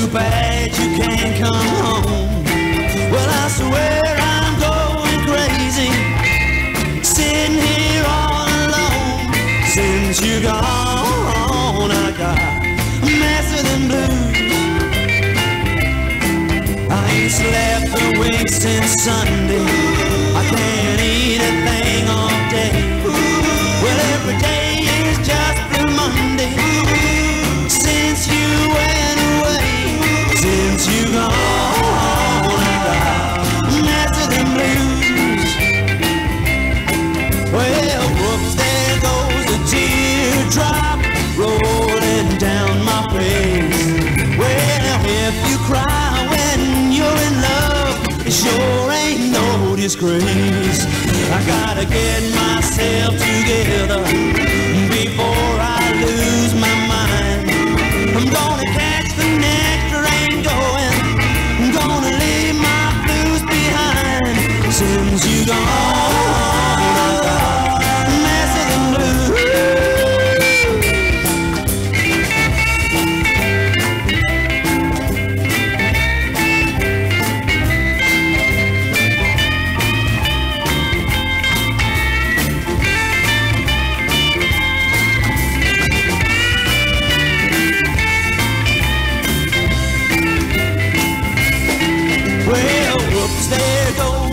too bad you can't come home. Well, I swear I'm going crazy, sitting here all alone. Since you're gone, I got a mess of them blues. I ain't slept a wink since Sunday. I can't eat a thing all day. Well, every day is just Blue Monday since you went away. Since you gone, I got a mess of them blues. Well, whoops, there goes the teardrop rolling down my face. Well, if you cry when you're in love, it sure ain't no disgrace. I gotta get myself together before I lose my mind. I'm gonna catch the next train going. I'm gonna leave my blues behind. Since you gone, I got a mess of them blues. Well, whoops, there goes